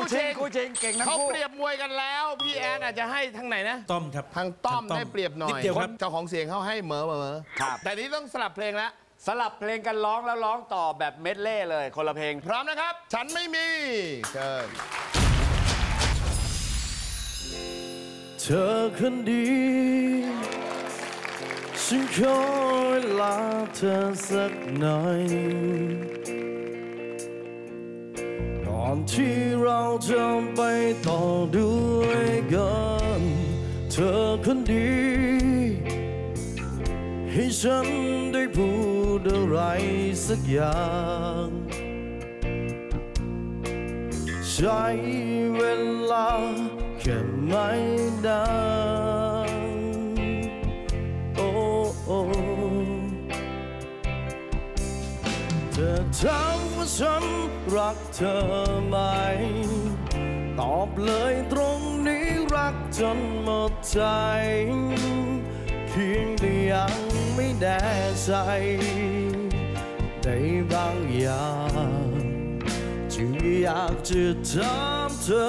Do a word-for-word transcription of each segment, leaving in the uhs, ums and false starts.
เชิงคู่เชิงเก่งทั้งคู่เขาเปรียบมวยกันแล้วพี่แอนอาจจะให้ทางไหนนะต้อมครับทางต้อมได้เปรียบหน่อยเจ้าของเสียงเขาให้เหมอเหมอครับแต่นี้ต้องสลับเพลงแล้วสลับเพลงกันร้องแล้วร้องต่อแบบเมดเล่เลยคนละเพลงพร้อมนะครับฉันไม่มีเชิญเธอคนดีฉันขอเวลาเธอสักหน่อยก่อนที่เราจะไปต่อด้วยกันเธอคนดีให้ฉันได้พูดอะไรสักอย่างใช้เวลาแค่ไม่นานโอ้โอ้เธอถามว่าฉันรักเธอไหมตอบเลยตรงนี้รักจนหมดใจเพียงแต่ยังไม่แน่ใจในบางอย่างจึงอยากจะถามเธอ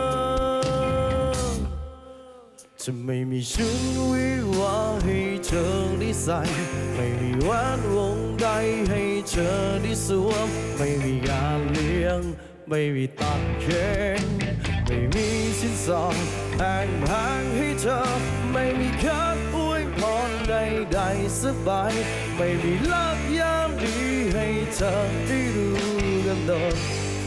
จะไม่มีชุดวิวาให้เธอได้ใส่ไม่มีแหวนวงใดให้เธอได้สวมไม่มีงานเลี้ยงไม่มีตัดเค้กไม่มีสินสอดแห่งแห่งให้เธอไม่มีคัดอวยพรใดๆสักใบไม่มีลักยามดีให้เธอได้รู้กันโดน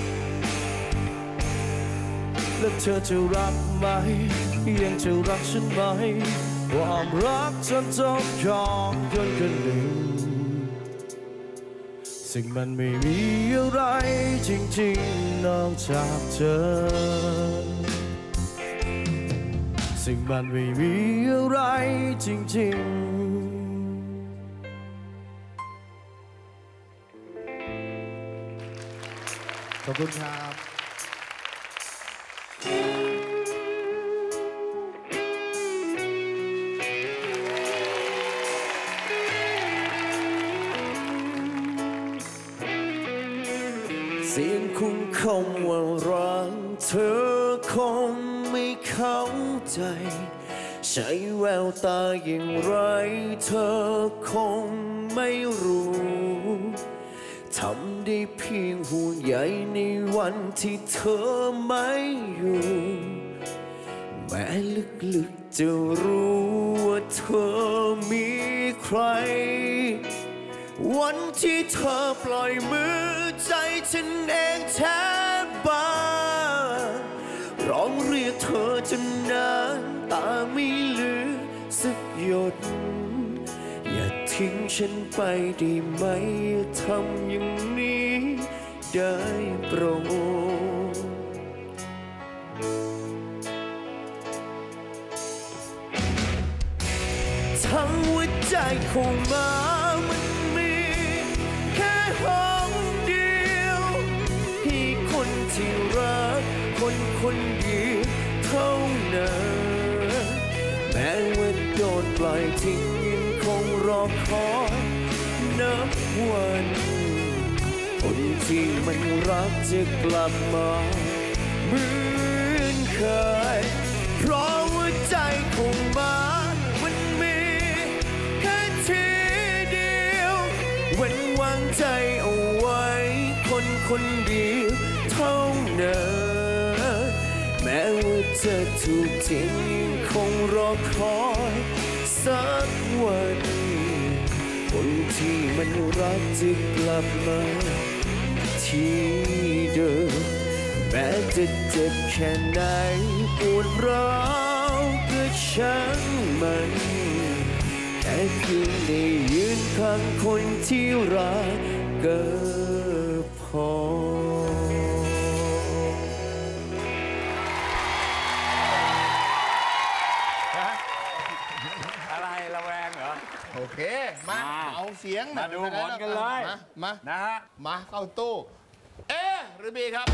แล้วเธอจะรักไหมยังจะรักฉันไหมความรักฉันต้องของคนคนหนึ่งสิ่งมันไม่มีอะไรจริงๆนอกจากเธอสิ่งมันไม่มีอะไรจริงๆขอบคุณครับเสียงคุ้มคำว่ารักเธอคงไม่เข้าใจใช้แววตาอย่างไรเธอคงไม่รู้ทำได้เพียงห่วงใยในวันที่เธอไม่อยู่แม้ลึกๆจะรู้ว่าเธอมีใครวันที่เธอปล่อยมือใจฉันเองแทบบ้าร้องเรียกเธอจนนานตาไม่เหลือสักหยดอย่าทิ้งฉันไปได้ไหมอย่าทำอย่างนี้ได้โปรดทั้งหัวใจของมามันมีแค่ห้องเดียวให้คนที่รักคนคนเดียวเท่านั้นแม้ว่าโดนปล่อยทิ้งยังคงรอคอยนับวันคนที่มันรักจะกลับมาเหมือนเคยเพราะว่าใจของมามันมีแค่ทีเดียวเว้นวางใจเอาไว้คนคนเดียวเท่านั้นแม้ว่าจะถูกทิ้งยังคงรอคอยสักวันคนที่มันรักจะกลับมาที่เดิมแม้จะเจ็บแค่ไหนปวดร้าวก็ช่างมันแค่เพียงได้ยืนข้างคนที่รักก็พออะไรระแวงเหรอโอเคมาเอาเสียงมาดูผลกันเลยมานะฮะมาเข้าตู้เอหรือบีครับ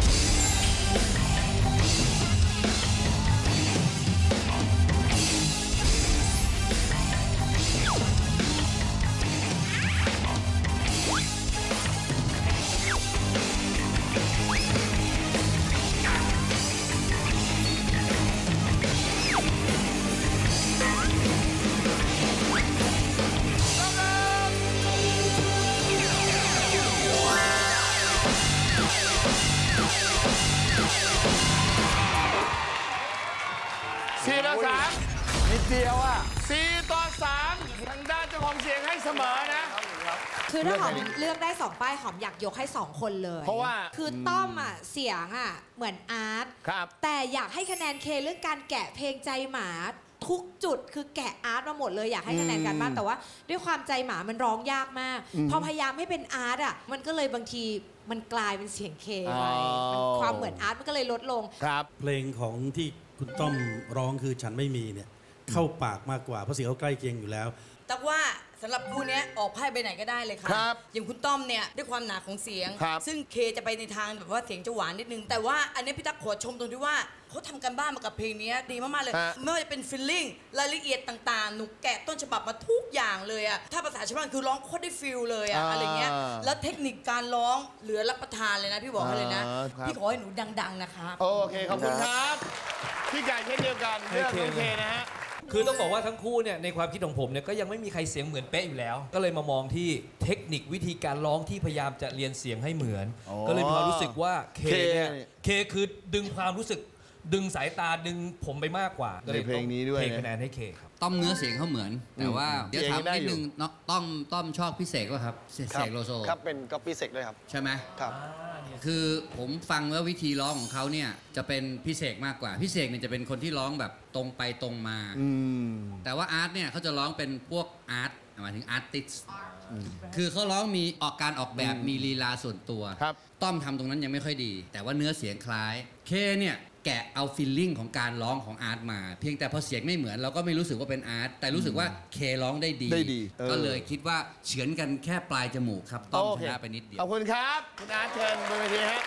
เดียวอ่ะสี่ต่อสามทางด้านเจ้าของเสียงให้เสมอนะคือถ้าหอมเลือกได้สองป้ายหอมอยากยกให้สองคนเลยเพราะว่าคือต้อมอ่ะเสียงอ่ะเหมือนอาร์ตครับแต่อยากให้คะแนนเคเรื่องการแกะเพลงใจหมาทุกจุดคือแกะอาร์ตมาหมดเลยอยากให้คะแนนกันบ้างแต่ว่าด้วยความใจหมามันร้องยากมากพอพยายามให้เป็นอาร์ตอ่ะมันก็เลยบางทีมันกลายเป็นเสียงเคไปมันความเหมือนอาร์ตมันก็เลยลดลงครับเพลงของที่คุณต้อมร้องคือฉันไม่มีเนี่ยเข้าปากมากกว่าเพราะเสียงเขาใกล้เคียงอยู่แล้วแต่ว่าสำหรับคู่นี้ออกไพ่ไปไหนก็ได้เลยค่ะครับอย่างคุณต้อมเนี่ยด้วยความหนาของเสียงครับซึ่งเคจะไปในทางแบบว่าเสียงจะหวานนิดนึง แต่ว่าอันนี้พี่ตั๊กขอชมตรงที่ว่าเขาทำกันบ้านมากับเพลงนี้ดีมากๆเลยฮะไม่ว่าจะเป็นฟีลลิ่งรายละเอียดต่างๆ หนูแกะต้นฉบับมาทุกอย่างเลยอะถ้าภาษาชาวบ้านคือร้องโคตรได้ฟิลเลยอะอะไรเงี้ยแล้วเทคนิคการร้องเหลือรับประทานเลยนะพี่บอกให้เลยนะ พี่ขอให้หนูดังๆนะคะโอเคขอบคุณครับพี่ไก่เช่นเดียวกันเลือกน้องเคนะฮะคือต้องบอกว่าทั้งคู่เนี่ยในความคิดของผมเนี่ยก็ยังไม่มีใครเสียงเหมือนเป๊ะอยู่แล้ว ก็เลยมามองที่เทคนิควิธีการร้องที่พยายามจะเรียนเสียงให้เหมือน ก็เลยมีความรู้สึกว่าเคเนี่ยเคคือดึงความรู้สึกดึงสายตาดึงผมไปมากกว่าก็เลยในเพลงนี้ด้วยเทคะแนนให้เคครับต้อมเนื้อเสียงเขาเหมือน แต่ว่าเดี๋ยวถามนิดนึงเนาะต้อมต้อมชอบพี่เสกป่ะครับเสกเสกโลโซครับเป็นก๊อปปี้เสกด้วยครับใช่ไหมครับคือผมฟังว่าวิธีร้องของเขาเนี่ยจะเป็นพี่เสกมากกว่าพี่เสกเนี่ยจะเป็นคนที่ร้องแบบตรงไปตรงมาอืมแต่ว่าอาร์ตเนี่ยเขาจะร้องเป็นพวกอาร์ตหมายถึงอาร์ติสคือเขาร้องมีออกการออกแบบมีลีลาส่วนตัวครับต้อมทำตรงนั้นยังไม่ค่อยดี แต่ว่าเนื้อเสียงคล้ายเคเนี่ยแกะเอาฟีลลิ่งของการร้องของอาร์ตมา เพียงแต่พอเสียงไม่เหมือนเราก็ไม่รู้สึกว่าเป็นอาร์ตแต่รู้สึกว่าเคร้องได้ดีได้ดีเออก็เลยคิดว่าเฉือนกันแค่ปลายจมูกครับต้อมโอชเคนะไปนิดเดียวขอบคุณครับคุณอาร์ตเชิญบนเวทีฮะ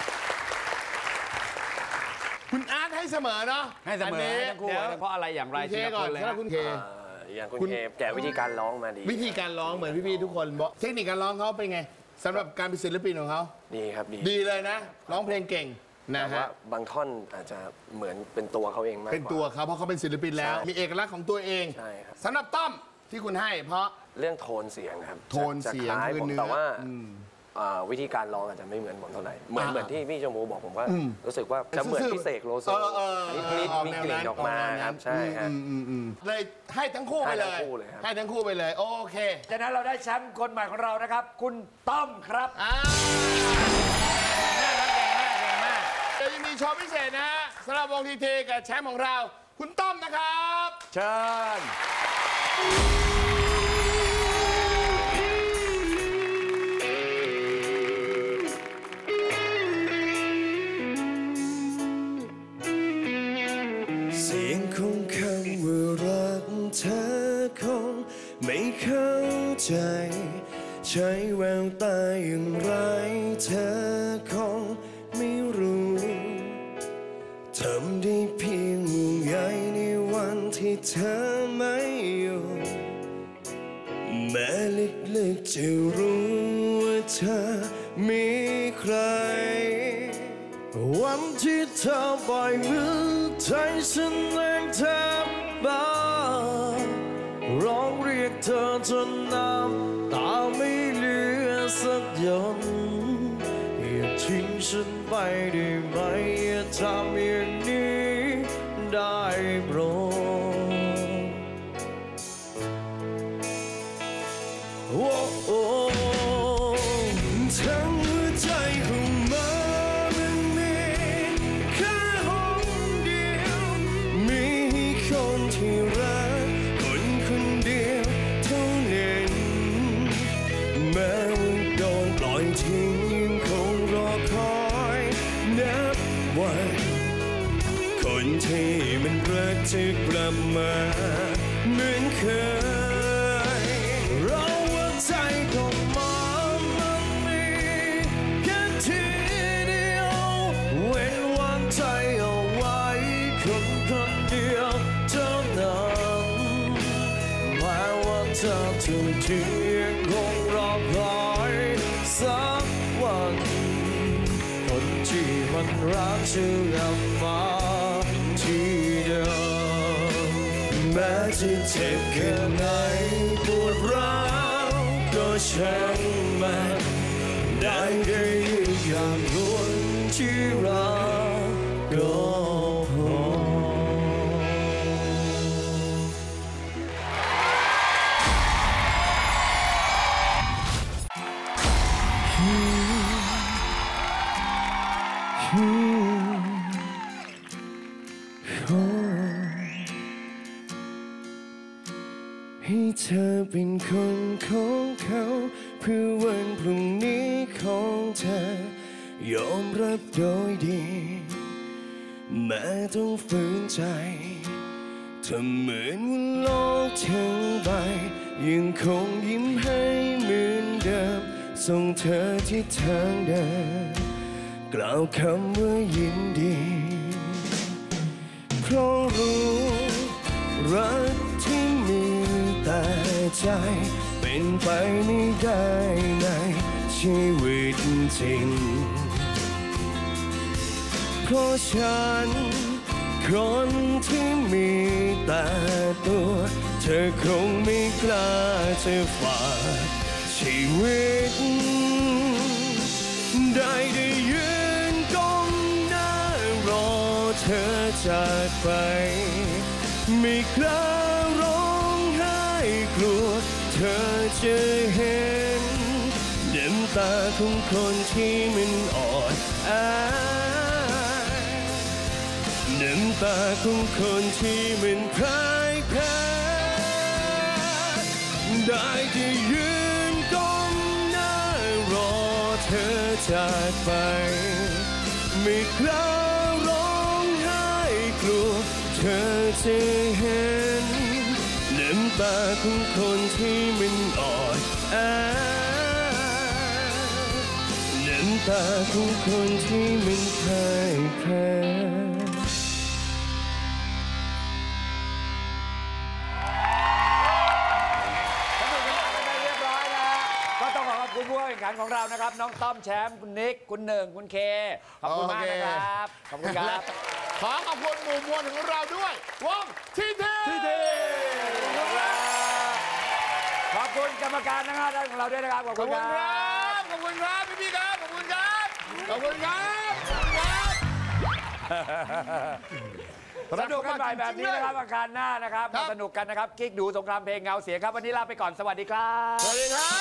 คุณอาร์ตให้เสมอเนาะให้เสมอให้ทั้งคู่ดี๋ยวเพราะอะไรอย่างไรคุณเคทีละก่คอนนเลยถ้าฮะคุณเคอย่างคุณคุณเคแกะวิธีการร้องมาดีวิธีการร้องเหมือนพี่ๆทุกคนบอกเทคนิคการร้องเขาเป็นไงสำหรับการเป็นศิลปินของเขาดีครับดีดีเลยนะ ร้องเพลงเก่งนะแต่ว่าฮะบางท่อนอาจจะเหมือนเป็นตัวเขาเองมากกว่าเป็นตัวเขาเพราะเขาเป็นศิลปินแล้วใช่มีเอกลักษณ์ของตัวเองใช่ครับสำหรับต้อมที่คุณให้ เพราะเรื่องโทนเสียงครับโทนจะเสียงจะคล้ายคือผมเนื้อแต่ว่าอืมอ่าวิธีการร้องอาจจะไม่เหมือนผมเท่าไหร่เหมือนอ่าเหมือนที่พี่ชมพูบอกผมว่าอืมรู้สึกว่าจะเหมือนพี่เสกโลโซเออเออนิดเออนิดออกมีแนวกลิ่นนั้นออกมาออกแนวนั้นครับใช่ฮะอืมอืมอืมเลยให้ทั้งคู่ไปเลยให้ทั้งคู่เลยครับให้ทั้งคู่ไปเลย โอเคจากนั้นเราได้แชมป์คนใหม่ของเรานะครับ คุณต้อมครับอ่าเก่งมากเก่งมากเดี๋ยวจะมีโชว์พิเศษนะฮะสำหรับวงทีเทกับแชมป์ของเรา คุณต้อมนะครับเชิญเสียงของคำว่ารักเธอคงไม่เข้าใจ ใช้แววตาอย่างไรเธอคงไม่รู้ทำได้เพียงห่วงใยในวันที่เธอไม่อยู่แม้ลึกๆจะรู้ว่าเธอมีใครวันที่เธอปล่อยมือใจฉันแรงแทบบ้าร้องเรียกเธอจนน้ำตาไม่เหลือสักหยดอย่าทิ้งฉันไปได้ไหมอย่าทำอย่างนี้ได้โปรดโอ้โอ้ทั้งหัวใจของมันมีแค่ห้องเดียวมีคนที่รักคนคนเดียวเท่านั้นแม้ว่าโดนปล่อยทิ้งยังคงรอคอยนับวันคนที่มันรักจะกลับมาเหมือนเคยเราว่าใจของมันมันมีแค่ทีเดียวเว้นวางใจเอาไว้คนคนเดียวเท่านั้นแม้ว่าเธอถูกทิ้งยังคงรอคอยสักวันคนที่มันรักจะกลับมาที่เดิมแม้จะเจ็บแค่ไหนปวดร้าวก็ช่างมันได้ได้อย่างล้วนที่รักก็พอให้เธอเป็นคนของเขาเพื่อวันพรุ่งนี้ของเธอยอมรับโดยดีแม้ต้องฝืนใจทำเหมือนว่าโลกทั้งใบยังคงยิ้มให้เหมือนเดิมส่งเธอที่ทางเดินกล่าวคำว่ายินดีเพราะรู้รักที่มีแต่ใจเป็นไปไม่ได้ในชีวิตจริงเพราะฉันคนที่มีแต่ตัวเธอคงไม่กล้าจะฝากชีวิตได้ได้ยืนก้มหน้ารอเธอจากไปไม่กล้าร้องไห้กลัวเธอจะเห็นน้ำตาของคนที่มันอ่อนแอน้ำตาของคนที่มันพ่ายแพ้ได้แต่ยืนก้มหน้ารอเธอจากไปไม่กล้าร้องไห้กลัวเธอจะเห็นน้ำตาของคนที่มันอ่อนแอน้ำตาของคนที่มันพ่ายแพ้คุณผู้แข่งขันของเรานะครับน้องต้อมแชมป์คุณนิกคุณหนึ่งคุณเคขอบคุณมากนะครับขอบคุณครับขอขอบคุณหมู่มวลของเราด้วยวงทีทีทีทีขอบคุณกรรมการทั้งห้าท่านของเราด้วยนะครับขอบคุณครับขอบคุณครับพี่ๆครับขอบคุณครับขอบคุณครับขอบคุณครับสนุกกันใหม่แบบนี้นะครับอาคารหน้านะครับมาสนุกกันนะครับกิ๊กดูสงครามเพลงเงาเสียงครับวันนี้ลาไปก่อนสวัสดีครับสวัสดีครับ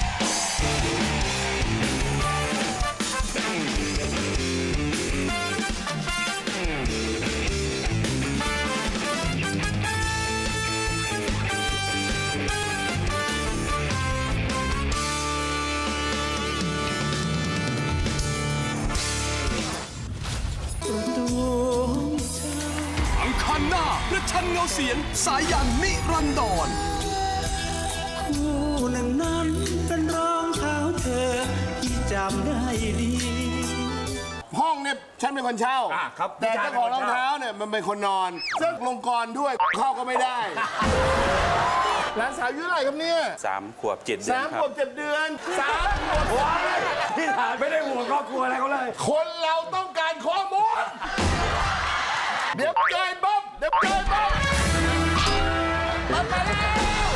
อังคารหน้าประชันเงาเสียงสายันนิรันดรคู่หนึ่งนั้นเป็นรองเท้าเธอที่จำได้ดีห้องเนี่ยฉันเป็นคนเช่าแต่เจ้าของรองเท้าเนี่ยมันเป็นคนนอนซึ่งลงกรด้วยเข้าก็ไม่ได้หลานสาวอายุเท่าไหร่ครับเนี่ยสามขวบเจ็ดเดือนสามขวบเจ็ดเดือนสามขวบพี่ฐานไม่ได้ห่วงครอบครัวอะไรเขาเลยคนเราต้องการข้อมูลเดี๋ยวเจอบ๊อบเดี๋ยวเจอบ๊อบมันมาแล้ว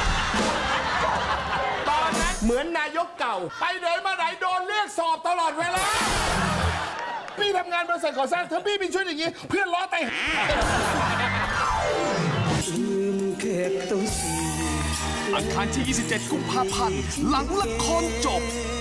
ตอนนั้นเหมือนนายกเก่าไปไหนมาไหนโดนเรียกสอบตลอดเวลาพี่ทำงานบริษัทก่อสร้างถ้าพี่เป็นช่วยอย่างนี้เพื่อนล้อไตอังคารที่ยี่สิบเจ็ดกุมภาพันธ์หลังละครจบ